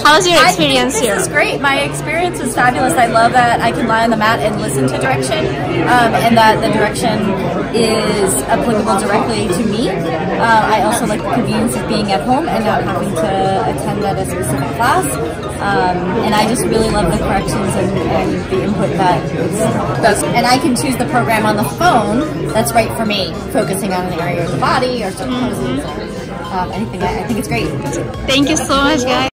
How was your experience here? This is great. My experience is fabulous. I love that I can lie on the mat and listen to direction, and that the direction is applicable directly to me. I also like the convenience of being at home and not having to attend at a specific class. And I just really love the corrections and the input that does. And I can choose the program on the phone that's right for me, focusing on an area of the body or certain poses or anything. I think it's great. Thank you so much, guys.